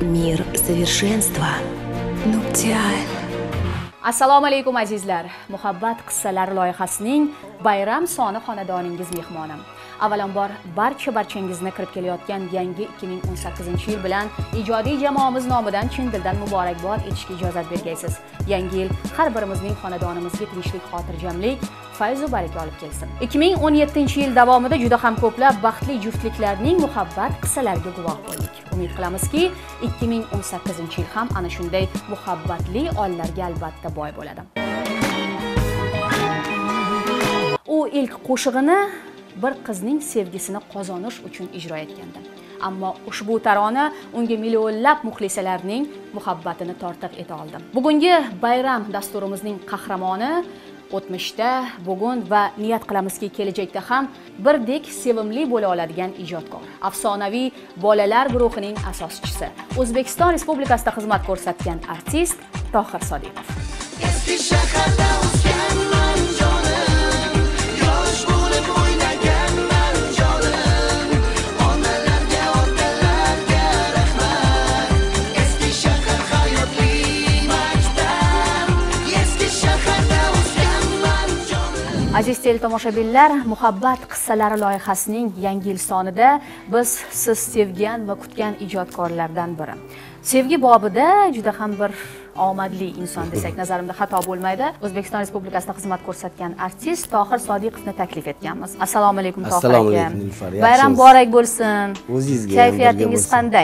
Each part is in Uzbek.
Мир совершенства. Nuptial. Assalomu alaykum azizlar. Muhabbat qissalari loyihasining bayram soni xonadoningiz mehmoni. Avvalambor barchangizni kirib kelayotgan yangi 2018-yil bilan ijodiy jamoamiz nomidan chin dildan muborakbod etishga ijozat bergaysiz. Yangi yil har birimizning xonadonimizga tinchlik, xotirjamlik, fayz va baraka olib kelsin. 2017-yil davomida juda ham ko'plab baxtli juftliklarning muhabbat qissalariga guvoh bo'ldik. Umid qilamizki, 2018-yil ham ana shunday muhabbatli onlarga albatta boy bo'ladi. U ilk qo'shig'ini bir qizning sevgisini qozonish uchun ijro etgandi. Ammo ushbu tarona unga millionlab muxlisalarning muhabbatini tortiq eta oldi. Bugungi bayram dasturimizning qahramoni o'tmishda, bugun va niyat qilamizki, kelajakda ham birdek sevimli bo'la oladigan ijodkor. Afsonaviy bolalar guruhining asoschisi, O'zbekiston Respublikasida xizmat ko'rsatgan artist Tohir Sodiqov. Aziz teletomoshabinlar, muhabbat qissalari loyihasining yangi yil sonida biz siz sevgan va kutgan ijodkorlardan biri. Sevgi bobida juda ham bir omadli inson desak nazarimda xato bo'lmaydi. O'zbekiston Respublikasida xizmat ko'rsatgan artist Tohir Sodiqovni taklif etganmiz. Assalomu alaykum Tohir aka. Assalomu alaykum Nilufar. Bayram muborak bo'lsin. O'zingizga. Kayfiyatingiz qanday?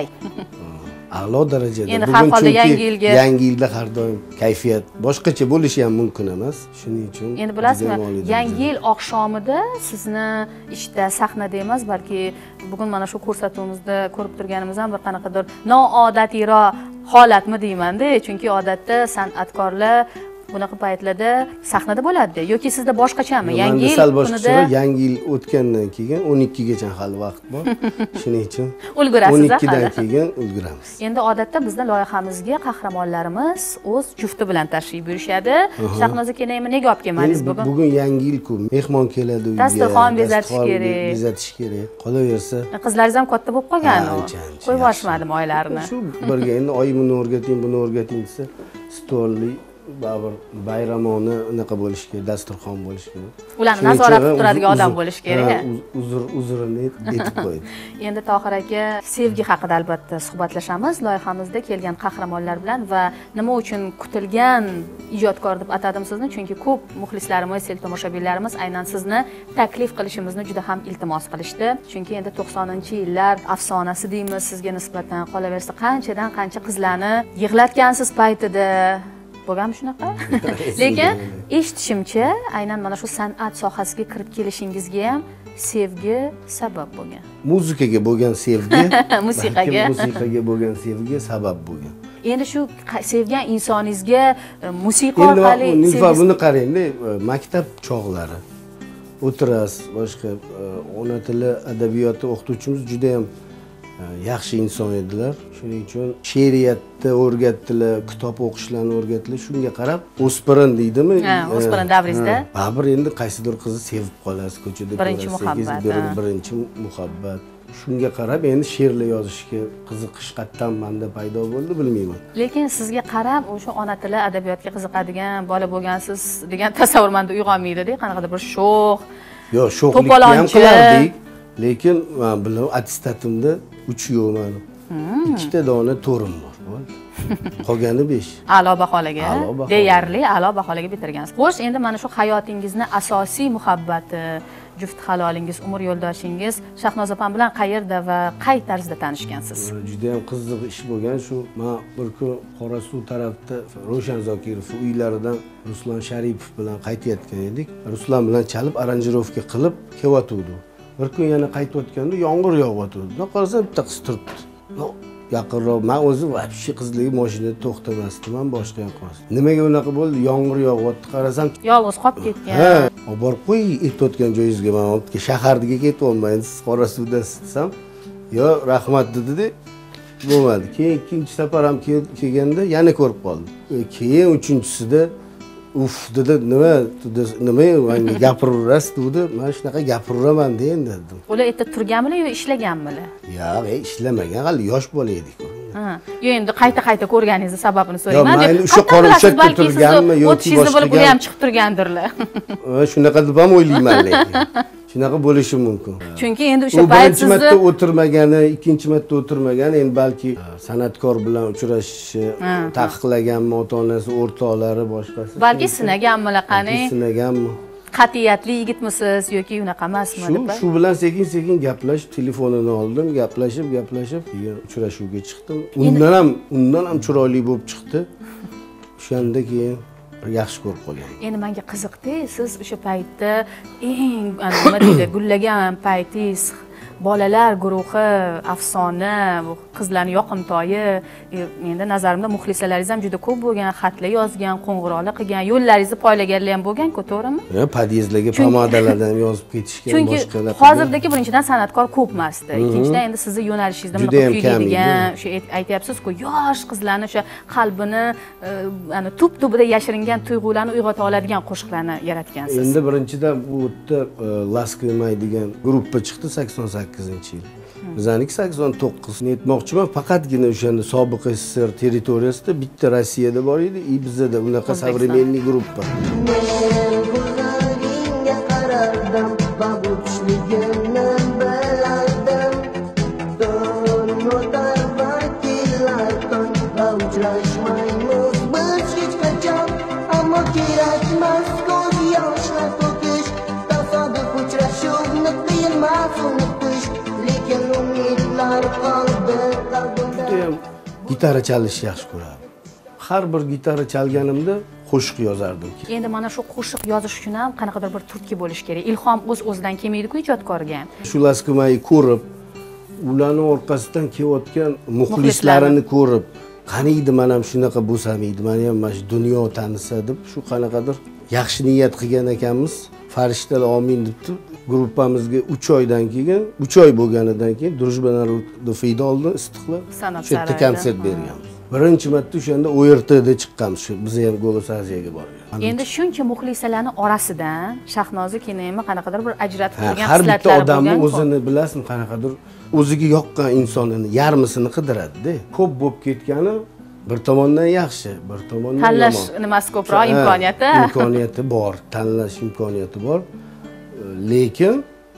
A'lo darajada. Endi har holda yangi yilda har doim kayfiyat boshqacha bo'lishi ham mumkin emas. Shuning uchun endi bilasizmi, yangi yil oqshomida sizni ishda, sahnada emas, balki bugun mana shu ko'rsatuvimizda ko'rib turganimiz ham bir qanaqadir noodatiy holatmi deyman-da, chunki odatda san'atkorlar bunaqa paytlarda sahnada bo'ladi yoki sizda boshqachami? Yangi yil kunida yangi yil o'tgandan keyin 12 gacha hali vaqt bor. Shuning uchun ulgurasiz. 12 dan keyin ulguramiz. Endi odatda bizning loyihamizga qahramonlarimiz o'z jufti bilan tashrif buyurishadi. Shahnoza kenaymi, nega olib kelmadingiz bugun? Bugun yangi yil-ku, mehmon keladi uyga. Dasturxon bezatish kerak. Bezatish kerak. Qolaversa, qizlaringiz ham katta bo'lib qolgan-ku. Qo'yib yuborishmadim oylarini. Shu birga endi oyimni o'rgating, buni o'rgating desa, stolli baribir bayramona unaqa bo'lish kerak, dasturxon bo'lish kerak. Ularni nazorat qilib turadigan odam bo'lish kerak. Uzrini aytib qo'ydi. Endi Tohir aka, sevgi haqida albatta suhbatlashamiz. Loyihamizda kelgan qahramonlar bilan va nima uchun kutilgan ijodkor deb atadim sizni? Chunki ko'p muxlislarimiz, tomoshabinlarimiz aynan sizni taklif qilishimizni juda ham iltimos qilishdi. Chunki endi 90-yillar afsonasi deymiz sizga nisbatan. Qolaversa qanchadan qancha qizlarni yig'latgansiz paytida. Bo'lgan shunaqa. Lekin eshitishimcha, aynan mana shu san'at sohasiga kirib kelishingizga ham sevgi sabab bo'lgan. Muzikaga bo'lgan sevgi, musiqaga bo'lgan sevgi sabab bo'lgan. Endi shu sevgan insoningizga musiqa orqali sevgi. Buni qarang-da, maktab chog'lari o'tirasiz, boshqa ona tili adabiyoti o'qituvchimiz juda ham yaxshi inson edilar. Shuning uchun she'riyatni o'rgatdilar, kitob o'qishlarni o'rgatdilar. Shunga qarab, o'spirin deydimi? O'spirin davringizda. Baribir endi qaysidir qizni sevib qolasiz, ko'chada birinchi muhabbat. Birinchi muhabbat. Shunga qarab endi she'rlar yozishga qiziqish qattan menda paydo bo'ldi, bilmayman. Lekin sizga qarab o'sha ona tili adabiyotga qiziqadigan bola bo'lgansiz degan tasavvur menda uyg'onmaydi-da, qanaqadir bir sho'x. Yo'q, sho'xlikni ham qilardik. Lekin men bilan attestatimda 3 yo'q meni. 2 ta dona to'rim bor. Qolgani 5. A'lo baholaga, deyarli a'lo baholaga bitirgansiz. Xo'sh, endi mana shu hayotingizni asosiy muhabbati, juft halolingiz, umr yo'ldoshingiz Shahnoza opam bilan qayerda va qay tarzda tanishgansiz? Juda ham qiziq ish bo'lgan shu. Men bir kun Qorasuv tarafda Ro'shan Zokirov uylaridan Ruslan Sharipov bilan qaytayotgan edik. Ruslan bilan chalib aranjirovka qilib kelayotdi. Bir kun yana qaytayotganda yomg'ir yog'yapti. Qarasam bitta qiz turibdi. Yaqinroq, men o'zim vobshe qizligi mashinada to'xtamasdim, men boshqa yoqqa qoldim. Nimaga unaqa bo'ldi? Yomg'ir yog'yapti, qarasam yolg'iz qolib ketgan. Ha, borib qo'y, aytayotgan joyingizga men olibga shaharga ketib olmaysiz, Qorasuvdasiz desam, "Yo, rahmat" dedi-da. Bo'lmadi. Keyin ikkinchi safar ham kelganda yana ko'rib qoldim. Keyin uchinchisida Uf dedi, nima menga gapiraverasiz dedi. Men shunaqa gapiraveraman dedim. Ular erta turganmilar yo ishlaganmilar? Yo'q, ishlamagan, hali yosh bola edik. Yo, endi qayta ko'rganingizni sababini Yo, so'rayman. mayli o'sha qorinshakda turganmi yoki boshqa boshqa bo'lib ham chiqib turgandirlar. Shunaqa deb ham o'ylayman lekin. Shunaqa bo'lishi mumkin. Chunki endi o'sha payt birinchi sizni marta o'tirmagani, ikkinchi marta o'tirmagani, endi balki san'atkor bilan uchrashishi, taqiqlaganmi ota-onasi, o'rtoqlari, boshqasi. balki sinaganmi laqani? Sinaganmi? Qat'iyatli yigitmisiz yoki unaqa emasmi deb. Shu bilan sekin gaplashib, telefonini oldim, gaplashib, keyin uchrashuvga chiqdim. Undan ham chiroyli bo'lib chiqdi. O'shanda keyin yaxshi ko'rib qolgan. Endi menga qiziqdi, siz o'sha paytda eng nima deydi, gullagan paytingiz, bolalar guruhi, afsona, bu qizlarning yoqimtoyi, endi nazarimda muxlisalaringiz ham juda ko'p bo'lgan, xatlar yozgan, qo'ng'iroqlar qilgan, yo'llaringizni poylaganlar ham bo'lgan-ku, to'g'rimi? Podyezdlarga pomadalardan yozib ketishgan, boshqalar. Chunki hozirdagi birinchidan san'atkor ko'p emasdi. Ikkinchidan endi sizni yo'nalishingizda bunaqa kuylaydigan, o'sha aytyapsiz-ku, yosh qizlarni o'sha qalbini ana tub-tubida yashiringan tuyg'ularni uyg'ota oladigan qo'shiqlarni yaratgansiz. Endi birinchidan bu yerda Laskimay degan gruppa chiqdi 88-yil. Bizaniki 89. Aytmoqchiman, faqatgina o'shanda sobiq SSR territoriyasida bitta Rossiyada bor edi, bizda unaqa современный gruppa. Gitara chalishni yaxshi ko'rardim. Har bir gitara chalganimda qo'shiq yozardim. Endi mana shu qo'shiq yozish uchun ham qanaqadir bir turtki bo'lish kerak. Ilhom o'z-o'zidan kelmaydi-ku ijodkorga. Shu Laskimayni ko'rib, ularning orqasidan kelayotgan muxlislarini ko'rib, qaniydi men ham shunaqa bo'lsam edi, men ham mana shu dunyo tanisa deb shu qanaqadir yaxshi niyat qilgan ekanmiz. Farishtalar amin debdi. Gruppamizga 3 oydan keyin, 3 oy bo'lganidan keyin Drujba narodda fayda oldi, Istiqlol. Shu yerda konsert berganmiz. Birinchi marta o'shanda ORTda chiqqanmiz, shu biz ham Golosaziyaga borgan. Endi shuncha muxlisalarning orasidan Shahnoza Kenayeva qanaqadir bir ajratib turgan har bitta odamni o'zini bilasizmi, qanaqadir o'ziga yoqqan insonini yarmisini qidiradi-da. Ko'p bo'lib ketgani bir tomondan yaxshi, bir tomondan yomon. Tanlash nimasi ko'proq imkoniyati? Imkoniyati bor, tanlash imkoniyati bor. Lekin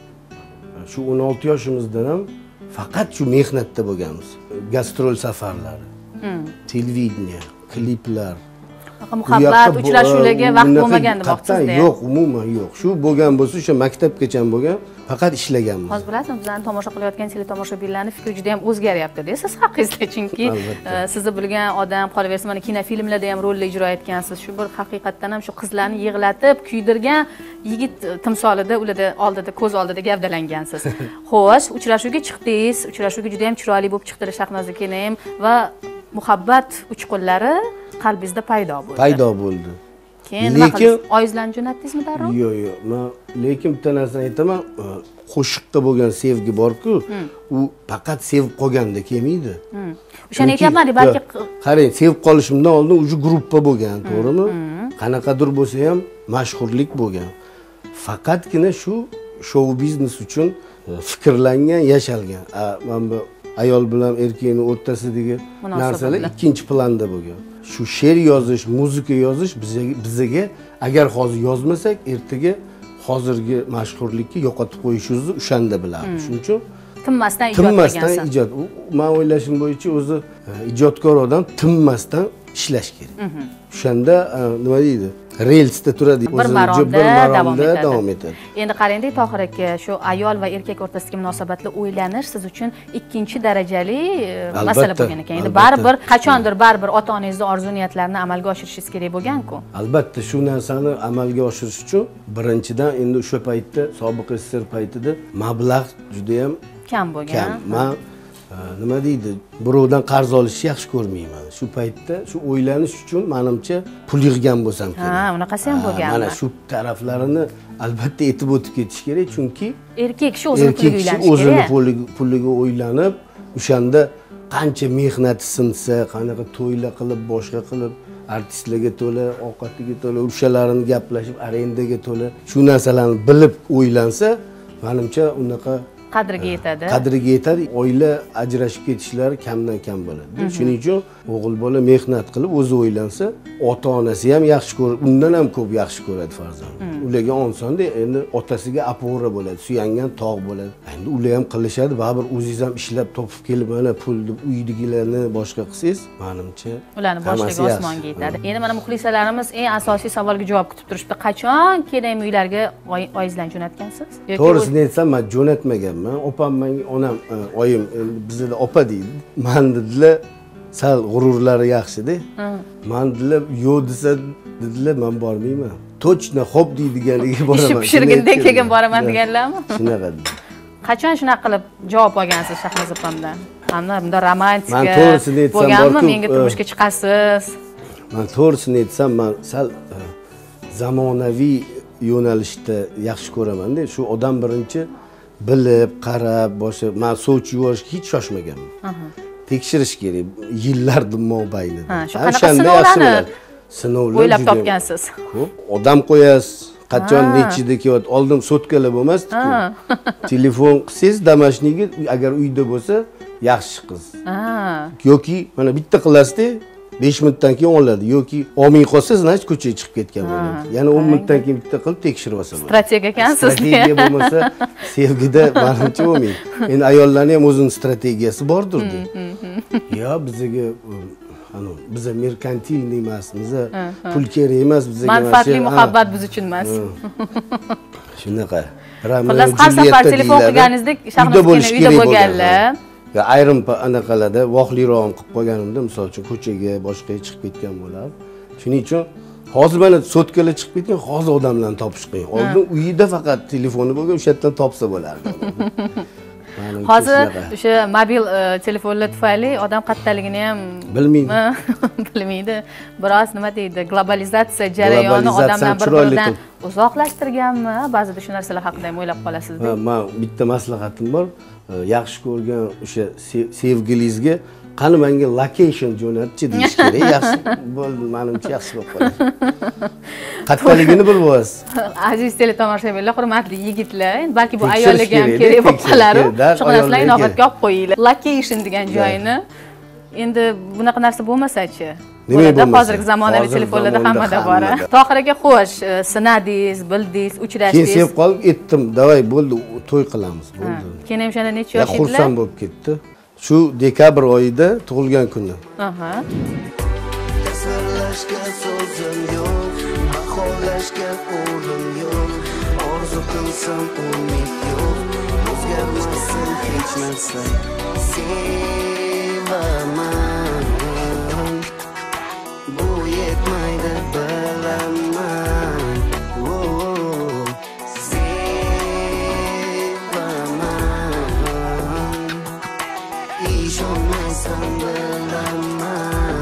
shu 16 yoshimizdan ham faqat shu mehnatda bo'lganmiz. Gastrol safarlari, televideniya, kliplar, muhabbat uchrashuvlarga vaqt bo'lmagan demoqchisiz-da. Yo'q, umuman yo'q. Shu bo'lgan bo'lsa, o'sha maktabgacha bo'lgan, faqat ishlaganmiz. Hozir bilasizmi, bizlarni tomosha qilayotgan teletomoshabinlarning fikri juda ham o'zgaryapti-da. Siz haqingizda, chunki sizni bilgan odam, qolaversa mana kinofilmlarda ham rollar ijro etgansiz. Shu bir haqiqatdan ham shu qizlarni yig'latib, kuydirgan yigit timsolida ularda oldida, ko'z oldida gavdalangansiz. Xo'sh, uchrashuvga chiqdingiz. Uchrashuvga juda ham chiroyli bo'lib chiqdi Shahnoza Kenayeva va muhabbat uchqunlari qalbingizda paydo bo'ldi. Paydo bo'ldi. Keyin nima qildingiz? Oyizlarni jo'natdingizmi darrov? Yo'q. Men lekin bitta narsani aytaman, qo'shiqqa bo'lgan sevgi bor-ku, u faqat sevib qolganda kelmaydi. O'shani aytyapman, balki qarang, sevib qolishimdan oldin o'sha gruppa bo'lgan, to'g'rimi? Qanaqadir bo'lsa ham mashhurlik bo'lgan. Faqatgina shu shou biznes uchun fikrlangan, yashalgan. Men bu ayol bilan erkakning o'rtasidagi narsalar ikkinchi planda bo'lgan. Shu she'r yozish, muzika yozish bizga agar hozir yozmasak, ertaga hozirgi mashhurlikni yo'qotib qo'yishimizni o'shanda bilamiz. Shuning uchun tinmasdan ijod qilgansiz. ijod. Men o'ylashim bo'yicha o'zi ijodkor odam tinmasdan ishlash kerak. O'shanda nima deydi? Relsda turadi, bir maromda davom etadi. Endi qarang-da, Tohir aka, shu ayol va erkak o'rtasidagi munosabatni o'ylanish siz uchun ikkinchi darajali masala bo'lgan ekan. Endi baribir qachondir ota-onangizning orzu-niyatlarini amalga oshirishingiz kerak bo'lgan-ku. Albatta, shu narsani amalga oshirish uchun birinchidan endi o'sha paytda, sobiq SSR paytida mablag' juda ham kam bo'lgan. Men nima deydi, birovdan qarz olishni yaxshi ko'rmayman. Shu paytda shu o'ylanish uchun menimcha pul yig'gan bo'lsam kerak. Ha, unaqasi ham bo'lgan. Mana shu taraflarini albatta aytib o'tib ketish kerak, chunki erkak kishi o'zini puliga uylanishi kerak. O'zini puliga o'ylanib, o'shanda qancha mehnati sinsa, qanaqa to'ylar qilib, boshqa qilib, artistlarga to'la, ovqatiga to'la, o'shalarini gaplashib, arendaga to'la, shu narsalarni bilib o'ylansa, menimcha unaqa qadriga yetadi. Qadriga yetadi. Oila ajrashib ketishlari kamdan kam bo'ladi. Shuning uchun o'g'il bola mehnat qilib o'zi o'ylansa, ota-onasi ham yaxshi ko'rib, undan ham ko'p yaxshi ko'radi farzand. Ularga onsonda endi otasiga opora bo'ladi, suyangan tog' bo'ladi. Endi ular ham qilishadi, baribir o'zingiz ham ishlab topib kelib mana pulni uydagilarni boshqa qilsangiz, menimcha ularni boshiga osmonga yetadi. Endi mana muxlisalarimiz eng asosiy savolga javob kutib turishdi. Qachon keling uylarga oyingizlarni jo'natgansiz? To'g'risini aytsam, men jo'natmaganman. Opam menga, onam, oyim bizda opa deydi. Men dedilar, sal g'ururlari yaxshi-da. Men dedilar, yo'q desa dedilar, men bormayman. To'chna xo'p deydiganiga boraman. Ish pishirganda keyin boraman deganlarmi? Shunaqa dedi. Qachon shunaqa qilib javob olgansiz Shahnoz opamdan? Hamda bunda romantika. Men to'g'risini aytsam, bo'lganmi? Menga turmushga chiqasiz. Men to'g'risini aytsam, men sal zamonaviy yo'nalishda yaxshi ko'raman-da. Shu odam birinchi bilib, qarab, boshqa men soch yuvishga hech shoshmaganman. Tekshirish kerak yillar mobaynida. Shu qanaqa sinovlarni sinovlar o'ylab topgansiz? Ko'p odam qo'yasiz. Qachon nechida kelyapti? Oldin sotkalar bo'lmasdi-ku. Telefon qilsangiz damashniga agar uyda bo'lsa yaxshi qiz. Yoki mana bitta qilasiz-da, 5 minutdan keyin oladi yoki olmay qolsa, значит ko'chaga chiqib ketgan bo'ladi. Yana 10 minutdan keyin bitta qilib tekshirib olsa bo'ladi. Strategiya ekansiz. Strategiya bo'lmasa, sevgida menimcha bo'lmaydi. Endi ayollarning ham o'zining strategiyasi bordir-da. Yo, bizga biza merkantilniy emas, biza pul kerak emas, bizga manfaatli muhabbat biz uchun emas. Shunaqa. Xullas, har safar telefon qilganingizda Shahnoz uyda bo'lganlar. Ya ayrim anaqalarda vohliroq qilib qo'yganimda, misol uchun ko'chaga boshqaga chiqib ketgan bo'ladi. Shuning uchun hozir mana sotkalar chiqib ketgan, hozir odamlarni topish qiyin. Oldin uyida faqat telefoni bo'lgan, o'sha yerdan topsa bo'lardi. Hozir o'sha mobil telefonlar tufayli odam qattaligini ham bilmaydi. Biroz nima deydi, globalizatsiya jarayoni odamdan bir-biridan uzoqlashtirganmi? Ba'zida shu narsalar haqida ham o'ylab qolasizda. Men bitta maslahatim bor. Yaxshi ko'rgan o'sha sevgilingizga qani menga location jo'natchi deyish kerak. Yaxshi bo'ldi, menimcha yaxshi bo'lib qoladi. Qattaligini bilib olasiz. Aziz teletomoshabinlar, hurmatli yigitlar, balki bu ayollarga ham kerak bo'lib qolar. Shu narsalarni inobatga olib qo'yinglar. Location degan joyini endi bunaqa narsa bo'lmasa-chi? Bo'ladi, hozirgi zamonaviy telefonlarda hammada bor. Tohir aka, xo'sh, sinadingiz, bildingiz, uchrashdingiz. Keyin sevib qolib aytdim, "Davay, bo'ldi, to'y qilamiz." Bo'ldi. Keyin ham shunda necha yosh edilar? Xursand bo'lib ketdi. Shu dekabr oyida tug'ilgan kuni. Tasvirlashga so'zim yo'q, baholashga o'rin yo'q. Orzu qilsam umid yo'q, o'zgarmasin hech narsa. Sevaman, bu yetmaydi bilaman. Sevaman, ishonmasam bilaman.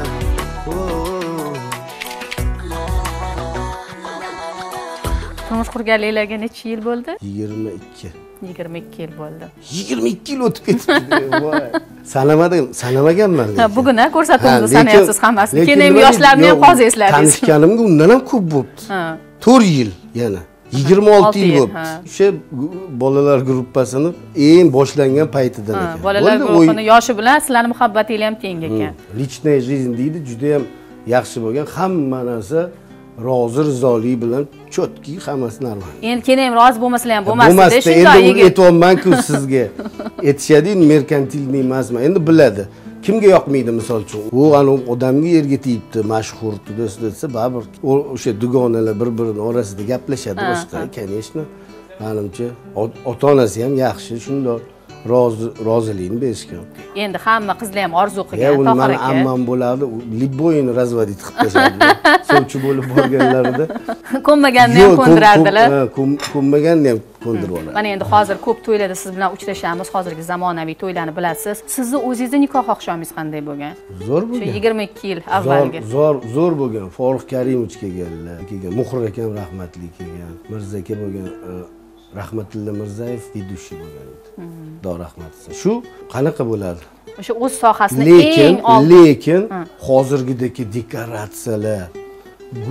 Turmush qurganliklariga necha yil bo'ldi? 22. 22 yil bo'ldi. 22 yil o'tib ketibdi. Voy. Sanamaganman. Bugun ko'rsatuvimizda sanayapsiz hammasini. Keyin ham yoshlarni ham hozir esladingiz. Tanishganimga undan ham ko'p bo'libdi. 4 yil yana. 26 yil bo'libdi. O'sha bolalar gruppasini eng boshlangan paytidan ekan. Bolalar guruhini yoshi bilan sizlarning muhabbatingiz ham teng ekan. Lichная жизнь deydi, juda ham yaxshi bo'lgan. Hamma narsa rozi rizolik bilan chotki, hammasi normal. Endi keyin ham rozi bo'lmasalar ham bo'lmasdi. Shunday endi aytolmayman-ku sizga. Aytishadi, merkantilniy emasman. Endi biladi. Kimga yoqmaydi misol uchun? U odamga yerga tegibdi, mashhur desa, baribir o'sha dugonalar bir-birini orasida gaplashadi boshqa. Конечно, menimcha ota-onasi ham yaxshi, shunday rozilikni berishgan. Endi hamma qizlar ham orzu qilgan, Tohir aka. Meni ammam bo'lardi, libboyini razvodit qilib tashladi. Sovchi bo'lib borganlarida. Ko'nmaganni ham ko'ndirardilar. Ko'nmaganni ham ko'ndirib oladi. Mana endi hozir ko'p to'ylarda siz bilan uchrashamiz, hozirgi zamonaviy to'ylarni bilasiz. Sizni o'zingizning nikoh oqshomingiz qanday bo'lgan? Zo'r bo'lgan. Shu 22 yil avvalgi. Zo'r bo'lgan. Farruh Karimovich kelganlar, Muhrir akam rahmatli kelgan, Mirza aka bo'lgan, Rahmatilla Mirzayev vidushi bo'lgan edi. Xudo rahmat qilsin. Shu qanaqa bo'ladi? O'sha o'z sohasini eng lekin hozirgidagi dekoratsiyalar,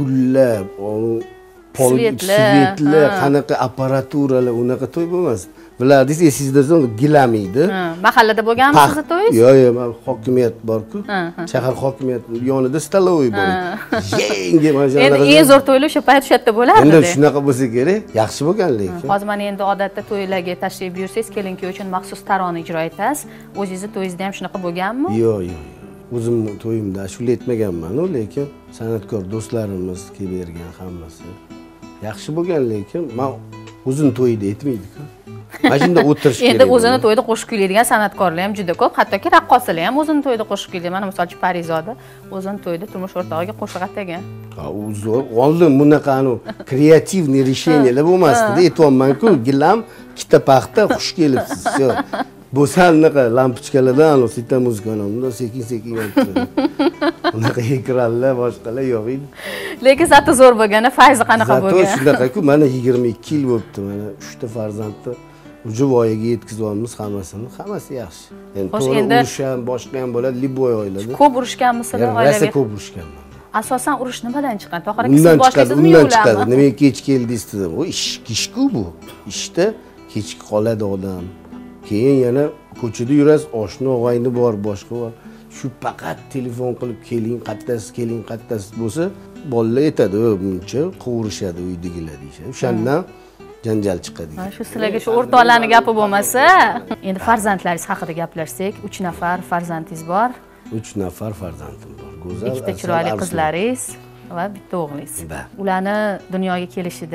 gullar, svetlar, qanaqa apparaturalar, unaqa to'y bo'lmas. bilardingiz, esingizda bo'lsa gilam edi. Mahallada bo'lganmi sizni to'yingiz? Yo'q, men hokimiyat bor-ku. Shahar hokimiyati yonida stalovoy bor. Yangi mana shu. Endi eng zo'r to'ylar o'sha payt o'sha yerda bo'lardi. Endi shunaqa bo'lsa kerak, yaxshi bo'lgan lekin. Hozir mana endi odatda to'ylarga tashrif buyursangiz, kelin-kuyov uchun maxsus tarona ijro etasiz. O'zingizni to'yingizda ham shunaqa bo'lganmi? Yo'q. O'zim to'yimda ashula aytmaganman-ku, lekin san'atkor do'stlarimiz kelib bergan hammasi yaxshi bo'lgan, lekin men o'zim to'yida aytmaydi-ku. Mana shunda o'tirish kerak. Endi o'zini to'yida qo'shiq kuylaydigan san'atkorlar ham juda ko'p, hattoki raqqosalar ham o'zini to'yida qo'shiq kuylaydi. Mana misol uchun Parizoda o'zini to'yida turmush o'rtog'iga qo'shiq aytgan. U zo'r. Oldin bunaqa kreativniy решениyalar bo'lmasdi, aytayapman-ku, gilam, ikkita paxta, xush kelibsiz. Bo'lsa anaqa lampochkalardan, sita muzikani, sekin-sekin yoptiradi. Unaqa ekranlar, boshqalar yo'q edi. Lekin zati zo'r bo'lgani, fayzi qanaqa bo'lgan? Zato shunaqa-ku, mana 22 yil bo'libdi, mana 3 ta farzandni voyaga yetkazganmiz hammasini. Hammasi yaxshi. Endi to'g'ri urush ham, boshqa ham bo'ladi, liboy oilada. Ko'p urushganmisizlar oilaviy? Rosa ko'p urushganman. Asosan urush nimadan chiqqan? Tohir aka, siz boshlaysizmi yo'qmi? Undan chiqadi. Nimaga kech keldingiz dedim. U ish-ku bu. Ishda kechki qoladi odam. Keyin yana ko'chada yurasiz, oshna og'ayni bor, boshqa bor. Shu faqat telefon qilib keling, qattasiz bo'lsa, bolalar aytadi, buncha qovurishadi uydagilar deyishadi. O'shandan janjal chiqadi. Shu sizlarga shu o'rtoqlarning gapi bo'lmasa, endi farzandlaringiz haqida gaplashsak, 3 nafar farzandingiz bor. 3 nafar farzandim bor. Go'zal. Ikkita chiroyli qizlaringiz va bitta o'g'lingiz. Ularni dunyoga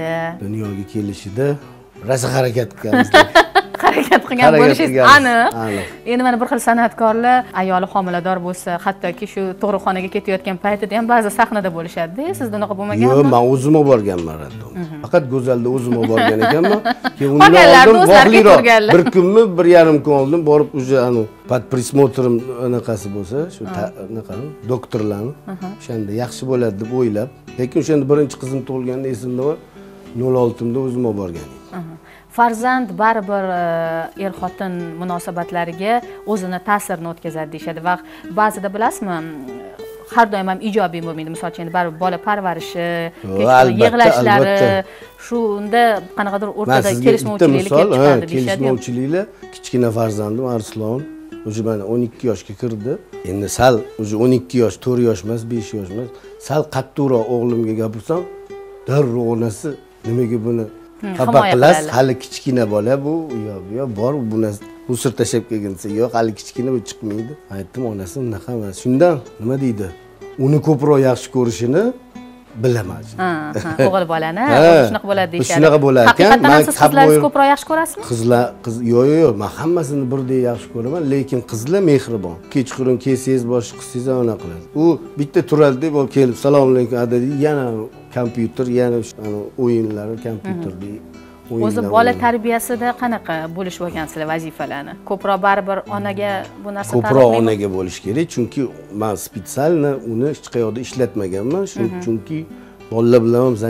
kelishida rosa harakat qilganmiz. Harakat qilgan bo'lishingiz aniq. Endi mana bir xil san'atkorlar ayoli homilador bo'lsa, hattoki shu tug'ruqxonaga ketayotgan paytida ham ba'zi sahnada bo'lishadi-da. Sizda unaqa bo'lmaganmi? Yo'q, men o'zim olib borganman radom. Faqat Go'zalda o'zim olib borgan ekanman. Keyin undan oldin voqliroq bir kunmi, 1,5 kun oldin borib o'sha pat prismotrim anaqasi bo'lsa, shu anaqa doktorlarni o'shanda yaxshi bo'ladi deb o'ylab, lekin o'shanda birinchi qizim tug'ilganda esimda bor, 06-da o'zim olib borgan edim. Farzand baribir er-xotin munosabatlariga o'zini ta'sirini o'tkazadi deyshadi va ba'zida bilasizmi, har doim ham ijobiy bo'lmaydi. Masalan, endi baribir bola parvarishi, yig'lashlari, shunda qanaqadir o'rtada kelishmovchiliklar kelib chiqadi deyshadi. Kelishmovchiliklar, kichkina farzandim Arslon o'sha mana 12 yoshga kirdi. Endi sal o'sha 12 yosh, 4 yosh emas, 5 yosh emas. Sal qattiqroq o'g'limga gapirsam, darrov onasi nimaga buni xafa qilasiz, hali kichkina bola bu, yo bor buni usr tashab kelgan desa, yo'q, hali kichkina bu chiqmaydi. Aytdim, onasi unaqa emas. Shundan nima deydi? Uni ko'proq yaxshi ko'rishini bilaman. O'g'il bolani shunaqa bo'ladi deyshadi. Shunaqa bo'lar ekan. Men qizlaringizni ko'proq yaxshi ko'rasizmi? Yo'q, men hammasini birdek yaxshi ko'raman, lekin qizlar mehribon. Kechqurun kelsangiz, boshqa qilsangiz ona qiladi. U bitta turadi deb kelib, "Assalomu alaykum" adadi, yana kompyuter, yana o'yinlari kompyuterdagi o'yinlar. O'zi bola tarbiyasida qanaqa bo'lishib olgansizlar vazifalarni? Ko'proq baribir onaga bu narsa ko'proq onaga bo'lish kerak, chunki men spesialni uni hech qayerda ishlatmaganman, chunki bolalar bilan ham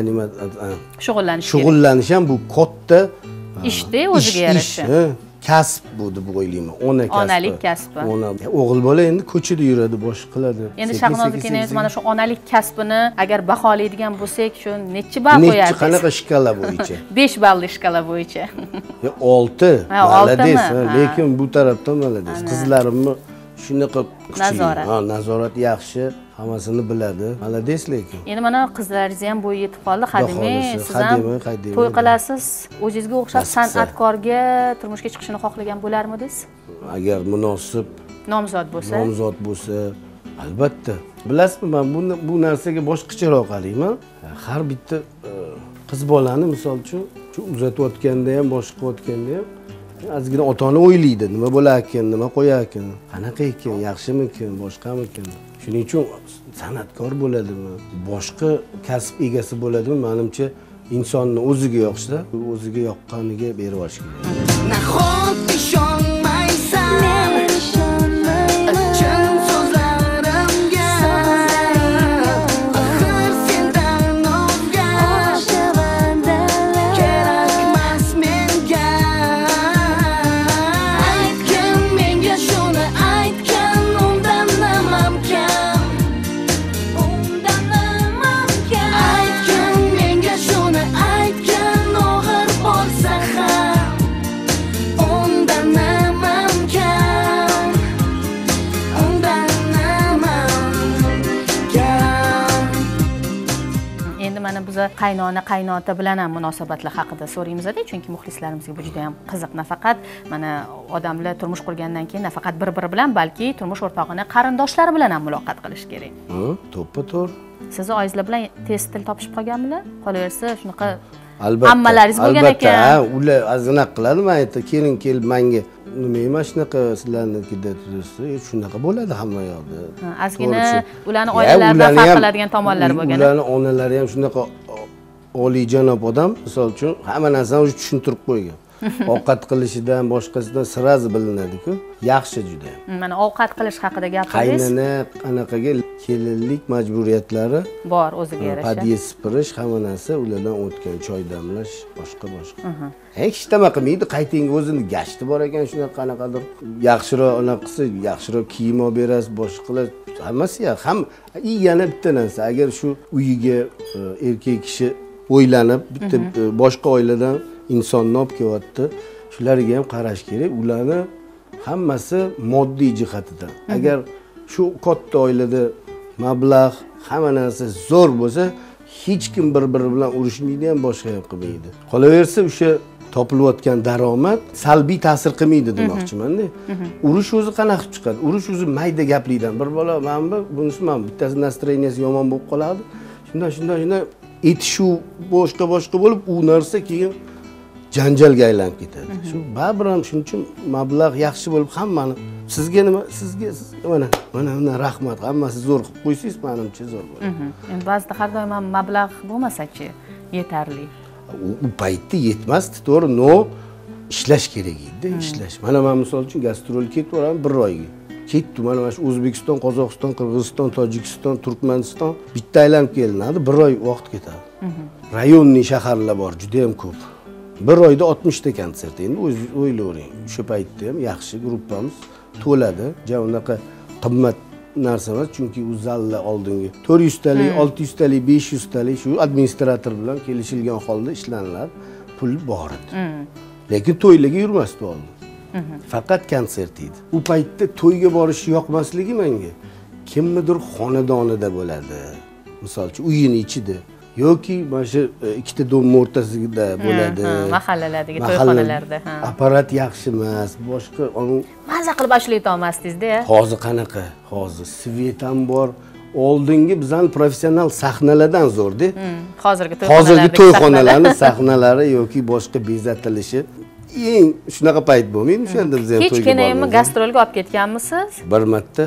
shug'ullanish ham bu katta ishda o'ziga yarasha. Kasb bu deb o'ylayman. Ona kasbi. Onalik kasbi. O'g'il bola endi ko'chada yuradi, boshqa qiladi. Endi Shahnoz akaniz mana shu onalik kasbini agar baholaydigan bo'lsak, shu necha ball qo'yasiz? Qanaqa shkala bo'yicha? 5 balli shkala bo'yicha. 6. Malades, lekin bu tarafdan malades. Qizlarimni shunaqa kuchli. Nazorat yaxshi, hammasini biladi. Malades lekin. Endi mana qizlaringiz ham bo'yi yetib qoldi, Xadime, siz ham to'y qilasiz. O'zingizga o'xshab san'atkorga turmushga chiqishni xohlagan bo'larmidingiz? Agar munosib nomzod bo'lsa, albatta. Bilasizmi, men bu narsaga boshqacharoq qarayman. Har bitta qiz bolani misol uchun shu uzatayotganda ham, boshqa qilayotganda ham ozgina ota-ona o'ylaydi, nima bo'lar ekan, nima qo'yar ekan, qanaqa ekan, yaxshimikin, boshqamikin. Shuning uchun san'atkor bo'ladimi, boshqa kasb egasi bo'ladimi, menimcha insonni o'ziga yoqsa, o'ziga yoqqaniga berib olish kerak. Nahot ishonmaysan, chin so'zlarimga, axir sendan o'zga kerakmas menga. Aytgin menga shuni, aytgin undan nimam kam, aytgin menga shuni, aytgin og'ir bo'lsa ham biz qaynona qaynota bilan ham munosabatlar haqida so'raymiz-da, chunki muxlislarimizga bu juda ham qiziq. Nafaqat mana odamlar turmush qurgandan keyin nafaqat bir-biri bilan, balki turmush o'rtog'ini qarindoshlari bilan ham muloqot qilish kerak. To'ppa-to'g'ri. Sizni oizlar bilan tez til topishib qolganmilar? Qolaversa, shunaqa albatta. Hammalaringiz bo'lgan ekan. Albatta, ular azina qiladi, men aytdi, keling kelib menga nima emas shunaqa sizlarnikida tursiz, shunaqa bo'ladi hamma yoqda. Ozgina ularning oilalaridan farq qiladigan tomonlari bo'lgan. Ularning onalari ham shunaqa oliyjanob odam, misol uchun hamma narsani o'zi tushuntirib qo'ygan. Ovqat qilishidan boshqasidan sirazi bilinadi-ku. Yaxshi juda. Mana ovqat qilish haqida gapirdingiz. Qaynona anaqaga kelinlik majburiyatlari bor o'ziga yarasha. Podiyes supirish, hamma narsa ulardan o'tgan, choy damlash, boshqa. Hech nima qilmaydi, qaytinga o'zini gashti bor ekan, shunaqa qanaqadir yaxshiroq anaqa qilsa, yaxshiroq kiyim olib berasiz, boshqalar hammasi ham yana bitta narsa, agar shu uyiga erkak kishi o'ylanib, bitta boshqa oiladan insonni olib kelyapti, shularga ham qarash kerak. Ularni hammasi moddiy jihatidan. Agar shu katta oilada mablag', hamma narsa zo'r bo'lsa, hech kim bir-biri bilan urushmaydi ham, boshqa ham qilmaydi. Qolaversa, o'sha topilayotgan daromad salbiy ta'sir qilmaydi demoqchiman-da. Urush o'zi qanaqa chiqadi? Urush o'zi mayda gaplikdan. Bir bola mana bunisi ham bittasi настроенияsi yomon bo'lib qoladi. Shunday etishuv boshqa bo'lib, u narsa keyin janjalga aylanib ketadi. Shu baribir ham shuning uchun mablag' yaxshi bo'lib, hammani sizga nima, sizga mana rahmat, hammasi zo'r qilib qo'ysangiz, menimcha zo'r bo'ladi. Endi ba'zida har doim ham mablag' bo'lmasa-chi, yetarli. U paytda yetmasdi, to'g'ri, no ishlash kerak edi, ishlash. Mana men misol uchun gastrol ketib boraman 1 oyga. Ketdim, mana shu O'zbekiston, Qozog'iston, Qirg'iziston, Tojikiston, Turkmaniston bitta aylanib kelinadi, 1 oy vaqt ketadi. Rayonniy shaharlar bor, juda ham ko'p. 1 oyda 60 ta konsert. Endi o'ylayvering, o'sha paytda ham yaxshi gruppamiz to'ladi. Unaqa qimmat narsa emas, chunki u zallar oldingi 400 talik, 600 talik, 500 talik shu administrator bilan kelishilgan holda ishlanlar, pul bor edi. Lekin to'ylarga yurmasdi oldin. Faqat konsert edi. U paytda to'yga borish yoqmasligi menga kimnidir xonadonida bo'ladi. Misol uchun uyining ichida yoki mana shu ikkita domning o'rtasida bo'ladi. Mahallalardagi to'yxonalarda. Apparat yaxshi emas, boshqa maza qilib ashlayta olmasdingiz-da. Hozir qanaqa? Hozir svet ham bor. Oldingi bizning professional sahnalardan zo'rda. Hozirgi to'yxonalarning sahnalari yoki boshqa bezatilishi eng shunaqa payt bo'lmaydi. O'shanda biz ham to'yga bordik. Hech gastrolga olib ketganmisiz? Bir marta,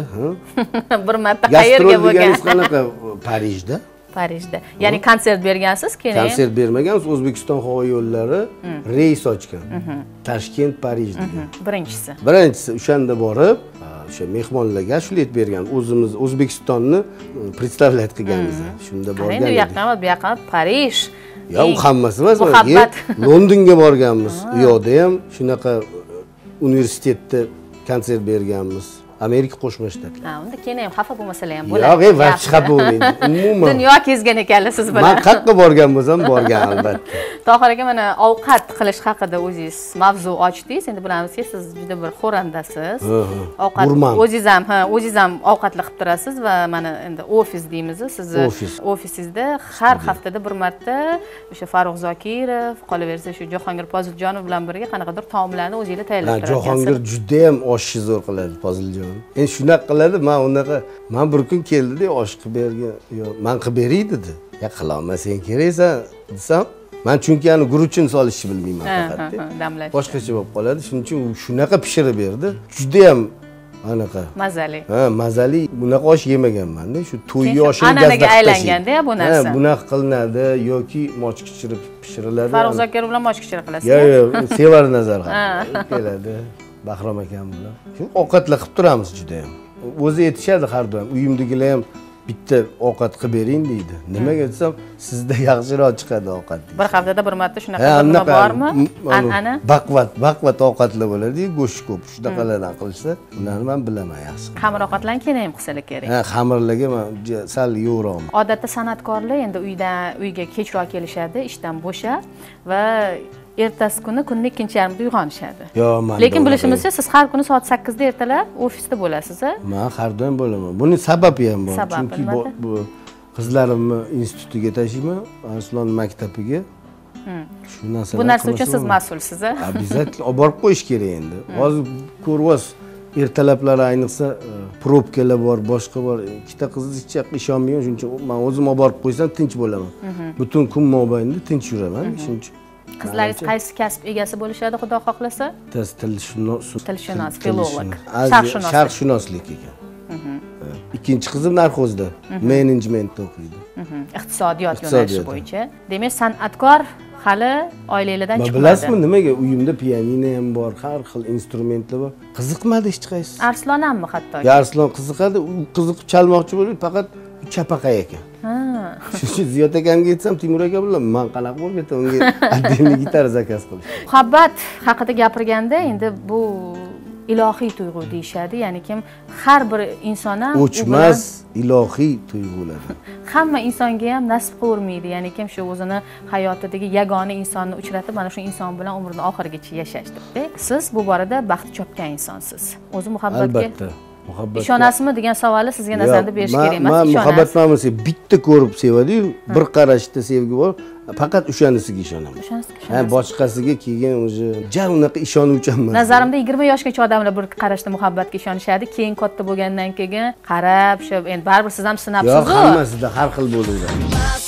Bir marta qayerga bo'lgan? Gastrol qanaqa? Parijda. Parijda. Ya'ni konsert bergansiz, keyin konsert bermaganmiz, O'zbekiston havo yo'llari reys ochgan. Toshkent, Parij degan. Birinchisi o'shanda borib, o'sha mehmonlarga shulet bergan. O'zimiz O'zbekistonni представлять qilganmiz. Shunda borgan. Endi bu yoqqa Parij. Ya, u hammasi emas, Londonga borganmiz. U yoqda ham shunaqa universitetda konsert berganmiz. Amerika Qo'shma Shtatlar. Unda keyin ham xafa bo'lmasalar ham bo'ladi. Yo'q, vaqt xafa bo'lmaydi. Umuman. Dunyo kezgan ekansiz siz bilan. Men qayerga borgan bo'lsam, borgan albatta. Tohir aka, mana ovqat qilish haqida o'zingiz mavzu ochdingiz. Endi bilamizki, siz juda bir xo'randasiz. Ovqat o'zingiz ham ovqatlar qilib turasiz va mana endi ofis deymiz, sizni ofisingizda har haftada bir marta o'sha Farruh Zokirov, qolaversa shu Jahongir Poziljonov bilan birga qanaqadir taomlarni o'zingiz tayyorlab turasiz. Jahongir juda ham oshni zo'r qiladi, Poziljon. Endi shunaqa qiladi, men unaqa, men bir kun keldi-da, osh qilib bergan, yo, men qilib beray dedi. Ya qila olmasang keraksan desam, men chunki ani guruchini solishni bilmayman faqat. Boshqacha bo'lib qoladi. Shuning uchun shunaqa pishirib berdi. Juda ham anaqa mazali. Mazali. Bunaqa osh yemaganman-da. Shu to'y oshini an'anaga aylanganda bu narsa. Bunaqa qilinadi yoki mochkichirib pishiriladi. Farruh Zokirov bilan mochkichirib qilasiz. Yo'q, Sevar Nazar ham keladi. Bahrom akam bilan. Shu ovqatlar qilib turamiz juda ham. O'zi aytishadi har doim. Uyimdagilar ham bitta ovqat qilib bering deydi. Nimaga desam, sizda yaxshiroq chiqadi ovqat. Bir haftada bir marta shunaqa nima bormi? An'ana? Baqvat ovqatlar bo'ladi-ku, go'sht ko'p. Shunaqalardan qilsa, ularni men bilaman yaxshi. Xamir ovqatlarni keyin ham qilsalar kerak. Xamirlarga men sal yo'qroqman. Odatda san'atkorlar endi uyga kechroq kelishadi, ishdan bo'shab va ertasi kuni kunning ikkinchi yarmida uyg'onishadi. Lekin bilishimizcha, siz har kuni soat 8 da ertalab ofisda bo'lasiz-a? Men har doim bo'laman. Buning sababi ham bor. Chunki bu qizlarimni institutiga tashlayman, Arslon maktabiga. Shu narsalar. Bu narsa uchun siz mas'ulsiz, a? Обязательно olib borib qo'yish kerak endi. Hozir ko'ryapsiz, ertalablari ayniqsa probkalar bor, boshqa bor. Ikkita qizni hech yoqqa ishonmayman, shuning uchun men o'zim olib borib qo'ysam tinch bo'laman. Butun kun mobaynida tinch yuraman, shuning uchun. Qizlaringiz qaysi kasb egasi bo'lishadi, Xudo xohlasa? Tilshunos, filolog, sharqshunoslik ekan. Ikkinchi qizim narxozda, menejmentda o'qiydi. Iqtisodiyot yo'nalishi bo'yicha. Demak, san'atkor hali oilalardan chiqmadi. Bilasizmi nimaga? Uyimda pianino ham bor, har xil instrumentlar bor. Qiziqmadi hech qaysi. Arslon hammi hatto. Arslon qiziqadi, u qiziqib chalmoqchi bo'lib, faqat chapaqay ekan. Shu Ziyod akamga aytsam, Timur aka bilan men qanaqa bo'lib ketaman, unga отдельный gitara zakaz qilish. Muhabbat haqida gapirganda endi bu ilohiy tuyg'u deyishadi, ya'ni kim har bir inson ham o'chmas ilohiy tuyg'ular. Hamma insonga ham nasib qilavermaydi, ya'ni kim shu o'zini hayotidagi yagona insonni uchratib, mana shu inson bilan umrini oxirigacha yashashdi. Siz bu borada baxt chopgan insonsiz. O'zi muhabbatga albatta. Muhabbat. Ishonasizmi degan savolni sizga nazarda berish kerak emas. Men muhabbatni bitta ko'rib sevadi-yu, bir qarashda sevgi bor. Faqat o'shanisiga ishonaman. Ha, boshqasiga keyin o'zi unaqa ishonuvchan emas. Nazarimda 20 yoshgacha odamlar bir qarashda muhabbatga ishonishadi, keyin katta bo'lgandan keyin qarab, shu endi baribir siz ham sinabsiz-ku. Yo'q, hammasida har xil bo'laveradi.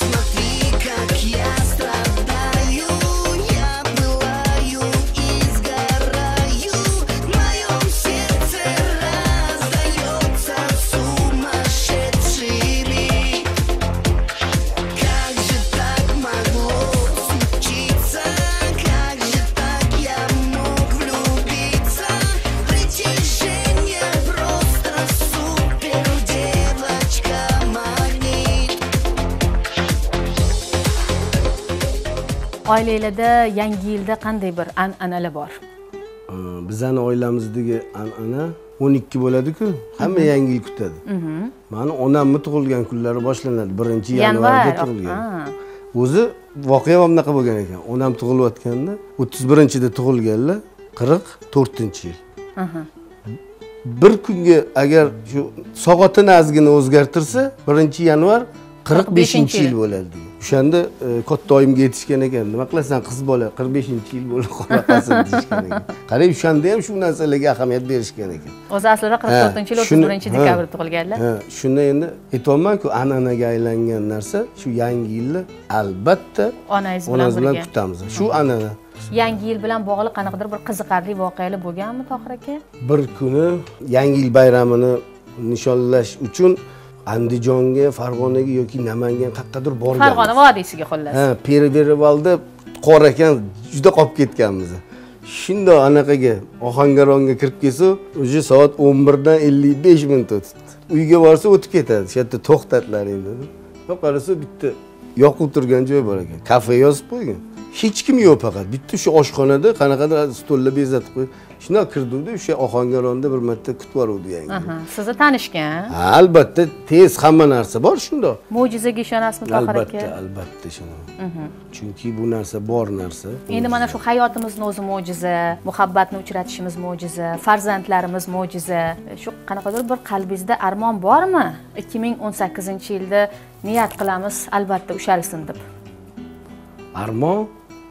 Oilalarda yangi yilda qanday bir an'analar bor? Bizning oilamizdagi an'ana 12 bo'ladi-ku, hamma yangi yil kutadi. Meni onamning tug'ilgan kunlari boshlanadi, 1-yanvarda tug'ilgan. O'zi voqea ham bunaqa bo'lgan ekan. Onam tug'ilayotganda 31-da tug'ilganlar, 44-yil. Bir kunga agar shu soatini ozgina o'zgartirsa, 1-yanvar 45-yil bo'ladi. O'shanda katta oyimga aytishgan ekan, nima qilasan qiz bola, 45-yil bo'lib qolaqasin deyishgan ekan. Qarang, o'shanda ham shu narsalarga ahamiyat berishgan ekan. O'zi aslida 44-yil 31-dekabr tug'ilganlar. Ha, shuni endi aytolmayman-ku, an'anaga aylangan narsa shu yangi yilni albatta onangiz bilan kutamiz. Shu an'ana. Yangi yil bilan bog'liq qanaqadir bir qiziqarli voqealar bo'lganmi, Tohir aka? Bir kuni yangi yil bayramini nishonlash uchun Andijonga, Farg'onaga yoki Namangan qaqqadir borganmiz. Farg'ona vodiysiga xullas. Ha, Perivalda qor ekan, juda qolib ketganmiz. Shunda anaqaga Ohangaronga kirib kelsa, o'sha soat 11:55 minut o'tdi. Uyga borsa o'tib ketadi. Shu yerda to'xtatlaring dedi. Yo'q, qarasa bitta yoqib turgan joy bor ekan. Kafe yozib qo'ygan. Hech kim yo'q, faqat bitta shu oshxonada qanaqadir stollar bezatib qo'yib. Shuna kirdi-yu, o'sha Ohangaronda bir marta kutib boruvdi yangi. Sizni tanishgan? Albatta, tez hamma narsa bor shunda. Mo'jizaga ishonasizmi, Tohir aka? Albatta ishonaman. Chunki bu narsa bor narsa. Endi mana shu hayotimizni o'zi mo'jiza, muhabbatni uchratishimiz mo'jiza, farzandlarimiz mo'jiza. Shu qanaqadir bir qalbingizda armon bormi? 2018-yilda niyat qilamiz, albatta ushalsin deb. Armon?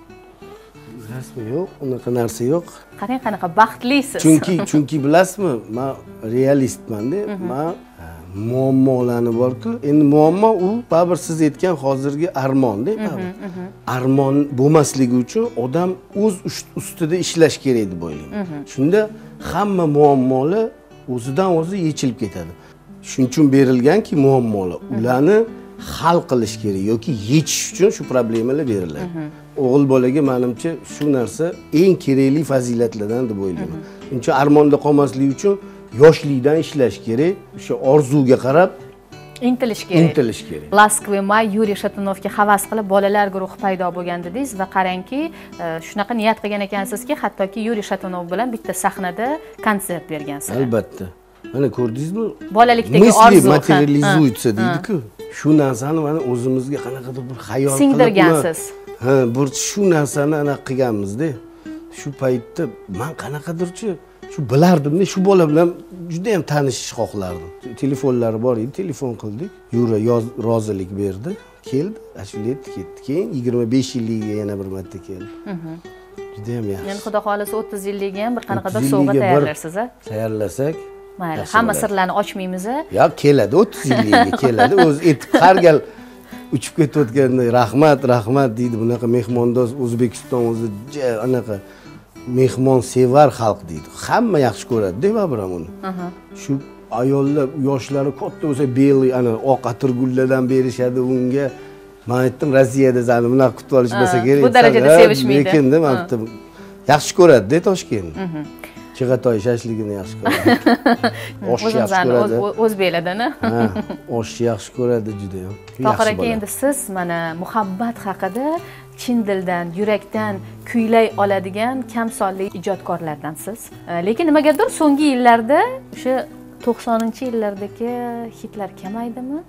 Rasmi yo'q, unaqa narsa yo'q. Qarang, qanaqa baxtlisiz. Chunki bilasizmi, men realistman-da. Men muammolarni bor-ku. Endi muammo u baribir siz aytgan hozirgi armon-da, baribir. Armon bo'lmasligi uchun odam o'z ustida ishlash kerak deb o'ylayman. Shunda hamma muammolar o'zidan o'zi yechilib ketadi. Shuning uchun berilganki muammolar, ularni hal qilish kerak yoki yechish uchun shu problemalar beriladi. O'g'il bolaga menimcha shu narsa eng kerakli fazilatlardan deb o'ylayman. Chunki armonda qolmaslik uchun yoshlikdan ishlash kerak, o'sha orzuga qarab intilish kerak. Laskvoy may Yuriy Shatunovga havas qilib bolalar guruhi paydo bo'lgan dedingiz va qarangki, shunaqa niyat qilgan ekansizki, hattoki Yuriy Shatunov bilan bitta sahnada konsert bergansiz. Albatta. Mana ko'rdingizmi? Bolalikdagi orzu materializuется deydi-ku. Shu narsani mana o'zimizga qanaqadir bir xayol qilib singdirgansiz. Ha, bir shu narsani aniq qilganmiz-da. Shu paytda men qanaqadirchi shu shu bilardimda shu bola bilan juda ham tanishish xohlardim. Telefonlari bor edi, telefon qildik. Yura rozilik berdi, keldi, ashula aytdi, ketdi. Keyin 25 yilligiga yana bir marta keldi. Juda ham yaxshi. Ya'ni xudo xolisa 30 yilligiga ham bir qanaqadir sovg'a tayyorlarsiz a? Tayyorlasak, mayli, hamma sirlarni ochmaymiz a? yo'q, keladi, 30 yilligiga keladi. O'zi aytib har gal uchib ketayotganda rahmat deydi. Bunaqa mehmondo'st O'zbekiston o'zi anaqa mehmon sevar xalq deydi. Hamma yaxshi ko'radi-da baribir uni. Shu ayollar yoshlari katta bo'lsa, beli ana oq atirgullardan berishadi unga. Men aytdim, Rossiyada zani bunaqa kutib olishmasa kerak. Bu darajada sevishmaydi. Lekin men aytdim, yaxshi ko'radi-da Toshkentni. Chig'atoy shashligini yaxshi ko'radi. Oshni yaxshi ko'radi. O'zbeklardan a? Ha, oshni yaxshi ko'radi juda ham. Tohir aka, endi siz mana muhabbat haqida chin dildan, yurakdan kuylay oladigan kam sonli ijodkorlardansiz. Lekin nimagadir so'nggi yillarda o'sha 90-yillardagi hitlar kamaydimi?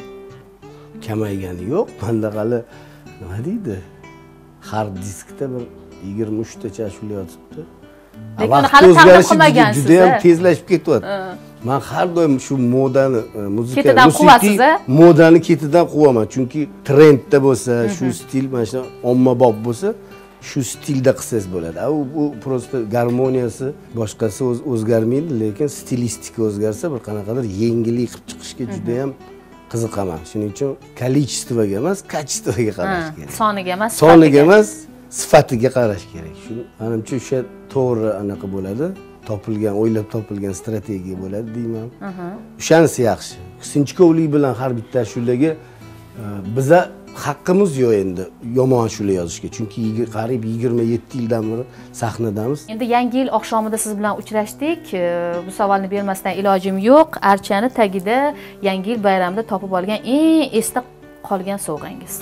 Kamaygani yo'q. Menda hali nima deydi? Hard diskda bir 23 tacha ashula yotibdi. Lekin hali ta'min qilmagansiz. Juda ham tezlashib ketyapti. Men har doim shu modani, muzika, modani ketidan quvaman. Chunki trendda bo'lsa, shu stil mana shu ommabop bo'lsa, shu stilda qilsangiz bo'ladi. Bu prosta garmoniyasi boshqasi o'zgarmaydi, lekin stilistika o'zgarsa bir qanaqadir yengillik qilib chiqishga juda ham qiziqaman. Shuning uchun kolичествоga emas, качествоga qarash kerak. Soniga emas, sifatiga qarash kerak. Shu menimcha o'sha to'g'ri anaqa bo'ladi. O'ylab topilgan strategiya bo'ladi deyman. O'shanisi yaxshi. Sinchkovlik bilan har bitta ashulaga biza haqqimiz yo'q endi yomon ashula yozishga. Chunki qariyb 27 yildan beri sahnadamiz. Endi yangi yil oqshomida siz bilan uchrashdik. Bu savolni bermasdan ilojim yo'q. Archani tagida yangi yil bayramida topib olgan eng esda qolgan sovg'angiz.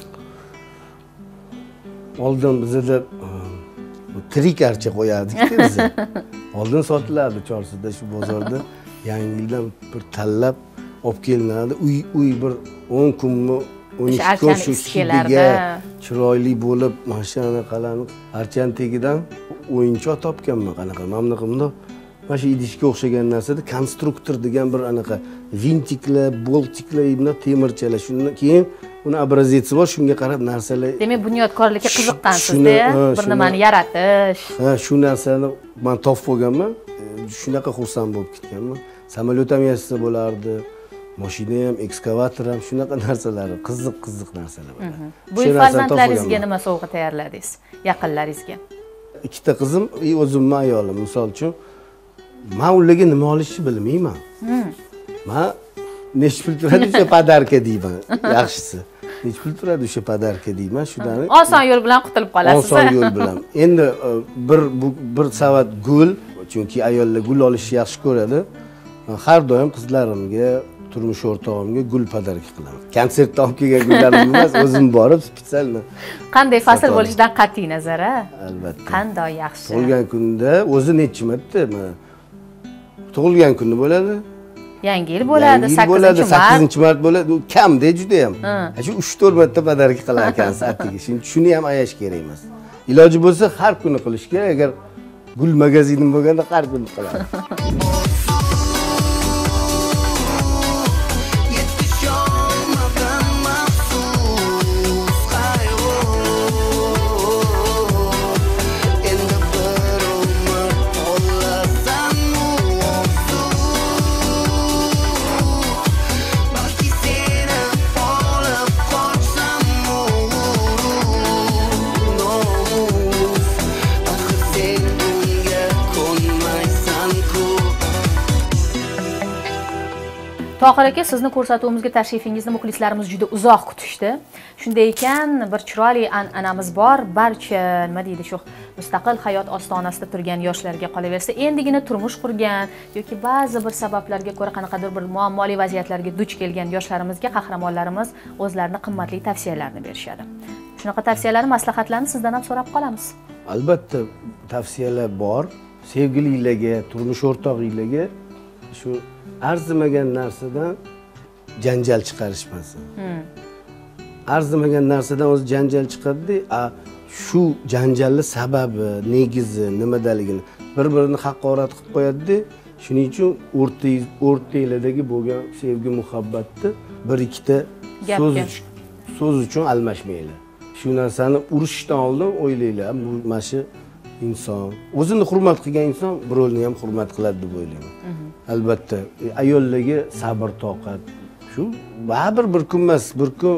Oldin bizda tirik archa qo'yardik-da biz. Oldin sotilardi Chorsida shu bozorda. Yangi yildan bir tanlab olib kelinadi. Uy bir 10 kunmi 12 kun shu ichkilarga chiroyli bo'lib, mashina qalanib, archan tegidan o'yinchoq topganman qanaqa. Mamnaqimda mana shu idishga o'xshagan narsada konstruktor degan bir anaqa vintiklar, boltiklar, ibna temirchalar. Shundan keyin uni obrazetsi bor, shunga qarab narsalar. Demak, bunyodkorlikka qiziqqansiz-da, bir nimani yaratish. Ha, shu narsani men topib olganman. Shunaqa xursand bo'lib ketganman. Samolyot ham yasasa bo'lardi. Mashina ham, ekskavator ham, shunaqa narsalar, qiziq narsalar bor. Bu yil farzandlaringizga nima sovg'a tayyorladingiz? Yaqinlaringizga? Ikkita qizim, o'zimning ayolim, misol uchun, men ularga nima olishni bilmayman. Men nech pul turadi o'sha podarka deyman, yaxshisi. Nech pul turadi o'sha podarka deyman, shundan. Oson yo'l bilan qutulib qolasiz. Oson yo'l bilan. Endi bir savat gul, chunki ayollar gul olishni yaxshi ko'radi. Har doim qizlarimga, turmush o'rtog'imga gul podarka qilaman. Konsertda olib kelgan gullarim emas, o'zim borib spesialni. Qanday fasl bo'lishidan qat'iy nazar, albatta. Qanday yaxshi. Tug'ilgan kunda o'zi nechi marta tug'ilgan kuni bo'ladi. Yangi yil bo'ladi, 8-mart bo'ladi. U kamda juda ham. Shu 3-4 marta podarka qilar ekansiz atiga. Shuni ham ayash kerak emas. Iloji bo'lsa har kuni qilish kerak. Agar gul magazinim bo'lganda har kuni qilaman. Tohir aka, sizni ko'rsatuvimizga tashrifingizni muxlislarimiz juda uzoq kutishdi. Shunday ekan, bir chiroyli an'anamiz bor. Barcha nima deydi, shu mustaqil hayot ostonasida turgan yoshlarga qolaversa, endigina turmush qurgan yoki ba'zi bir sabablarga ko'ra qanaqadir bir muammoli vaziyatlarga duch kelgan yoshlarimizga qahramonlarimiz o'zlarining qimmatli tavsiyalarini berishadi. Shunaqa tavsiyalarni, maslahatlarni sizdan ham so'rab qolamiz. Albatta, tavsiyalar bor. Sevgililarga, turmush o'rtog'inglarga shu arzimagan narsadan janjal chiqarishmasin. Arzimagan narsadan o'zi janjal chiqadi, shu janjalning sababi, negizi, nimadaligini bir-birini haqorat qilib qo'yadi-da, shuning uchun o'rtanglardagi bo'lgan sevgi muhabbatni bir ikkita so'z uchun almashmanglar. Shu narsani urushdan oldin o'ylanglar, bu mana shu inson o'zini hurmat qilgan inson birovni ham hurmat qiladi deb o'ylayman. Albatta, ayollarga sabr, toqat. Shu baribir bir kun emas, bir kun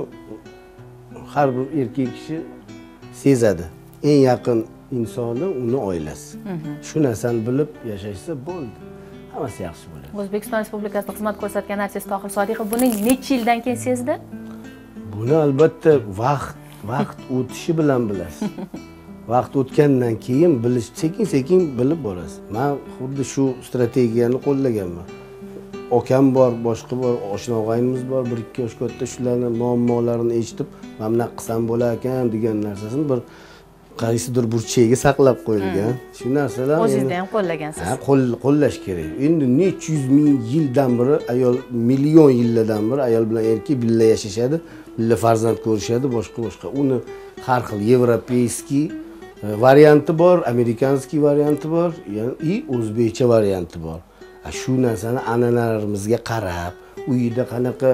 har bir erkak kishi sezadi. Eng yaqin insoni uni oilasi. Shu narsani bilib yashashsa bo'ldi. Hammasi yaxshi bo'ladi. O'zbekiston Respublikasida xizmat ko'rsatgan artist Tohir Sodiqov buni necha yildan keyin sezdi? Buni albatta vaqt o'tishi bilan bilasiz. Vaqt o'tgandan keyin bilish, sekin-sekin bilib borasiz. Men xuddi shu strategiyani qo'llaganman. Okam bor, boshqa bor, oshna og'aynimiz bor, 1-2 yosh katta, shularning muammolarini eshitib, "Men bunaqa qilsam bo'lar ekan" degan narsasini bir qaysidir burchagiga saqlab qo'yilgan. Shu narsalar o'zingizda ham qo'llagansiz. Ha, qo'llash kerak. Endi necha yuz ming yildan beri ayol, million yillardan beri ayol bilan erkak birga yashashadi, birga farzand ko'rishadi, boshqa. Uni har xil yevropeyskiy varianti bor, amerikanskiy varianti bor, и o'zbekcha varianti bor. Shu narsani an'analarimizga qarab, uyida qanaqa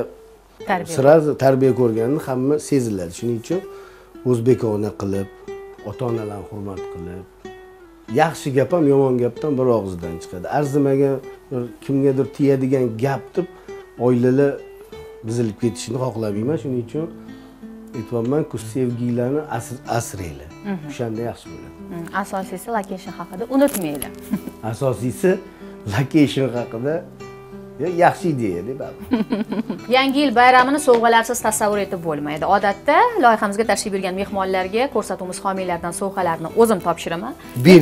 tarbiya ko'rganini hamma seziladi. Shuning uchun o'zbekona qilib, ota-onalarni hurmat qilib, yaxshi gap ham yomon gapdan bir og'izdan chiqadi. Arzimagan kimgadir tiyadigan gap deb oilalar buzilib ketishini xohlamayman. Shuning uchun aytibman-ku, sevgilarni asranglar. O'shanda yaxshi bo'ladi. Asosiysi location haqida unutmanglar. Asosiysi location haqida yaxshi ideya deb. Yangi yil bayramini sovg'alarsiz tasavvur etib bo'lmaydi. Odatda loyihamizga tashrif buyurgan mehmonlarga ko'rsatuvimiz homiylaridan sovg'alarni o'zim topshiraman.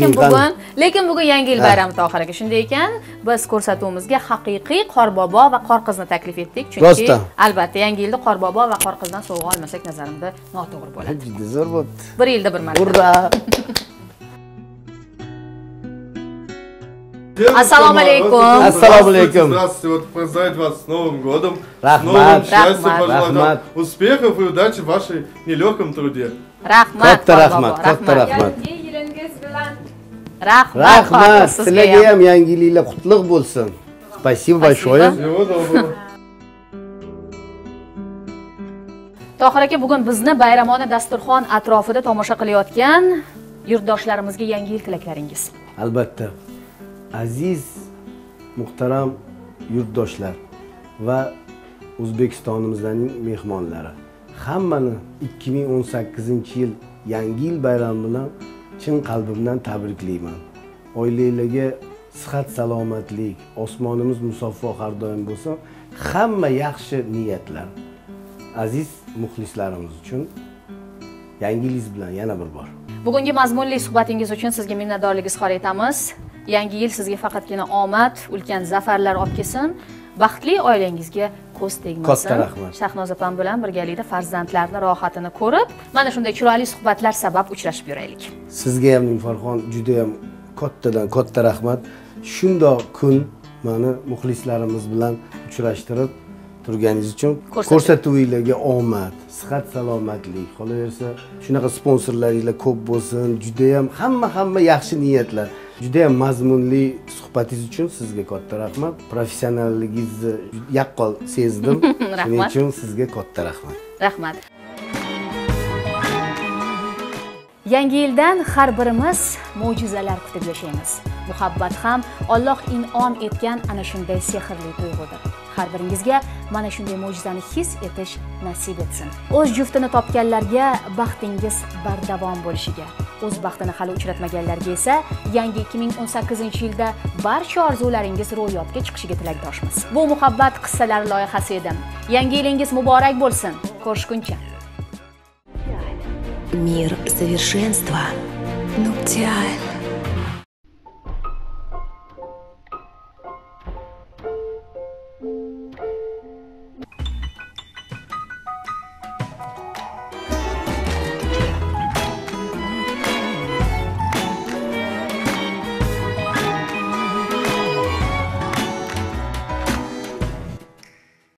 Lekin bugun yangi yil bayrami Tohir aka. Shunday ekan, biz ko'rsatuvimizga haqiqiy qorbobo va qorqizni taklif etdik. Chunki albatta yangi yilda qorbobo va qorqizdan sovg'a olmasak nazarimda noto'g'ri bo'ladi. Juda zo'r bo'ldi. Bir yilda bir marta. Urra! Assalomu alaykum. Assalomu alaykum. Здравствуйте, вот поздравить вас с Новым годом. Рахмат. С новым счастьем Рахмат. пожелать вам успехов и удачи в вашей нелегком труде. Rahmat. Katta rahmat, katta rahmat. Rahmat. Sizlarga ham yangi yilinglar qutlug' bo'lsin. Спасибо большое. Всего доброго. Tohir aka, bugun bizni bayramona dasturxon atrofida tomosha qilayotgan yurtdoshlarimizga yangi yil tilaklaringiz. Albatta. Aziz, muhtaram yurtdoshlar va O'zbekistonimizning mehmonlari, hammani 2018-yil yangi yil bayrami bilan chin qalbimdan tabriklayman. Oilalarga sihat, salomatlik, osmonimiz musaffo har doim bo'lsin. Hamma yaxshi niyatlar. Aziz muxlislarimiz uchun yangi yilingiz bilan yana bir bor. Bugungi mazmunli suhbatingiz uchun sizga minnatdorlik izhor etamiz. Yangi yil sizga faqatgina omad, ulkan zafarlar olib kelsin. Baxtli oilangizga ko'z tegmasin. Katta rahmat. Shahnoza opam bilan birgalikda farzandlarning rohatini ko'rib, mana shunday chiroyli suhbatlar sabab uchrashib yuraylik. Sizga ham Farxon juda ham katta rahmat. Shundoq kun meni muxlislarimiz bilan uchrashtirib turganingiz uchun, ko'rsatuvingizga omad, sihat, salomatlik, qolaversa shunaqa sponsorlaringizlar ko'p bo'lsin. Juda ham hamma yaxshi niyatlar. Juda ham mazmunli suhbatingiz uchun sizga katta rahmat. Professionalligingizni yaqqol sezdim. Shuning uchun sizga katta rahmat. Rahmat. Yangi yildan har birimiz mo'jizalar kutib yashaymiz. Muhabbat ham Alloh in'om etgan ana shunday sehrli tuyg'udir. Har biringizga mana shunday mo'jizani his etish nasib etsin. O'z juftini topganlarga baxtingiz bardavom bo'lishiga, o'z baxtini hali uchratmaganlarga esa yangi 2018-yilda barcha orzularingiz ro'yobga chiqishiga tilakdoshmiz. Bu muhabbat qissalari loyihasi edi. Yangi yilingiz muborak bo'lsin. Ko'rishguncha. Мир совершенства. Нуктиаль.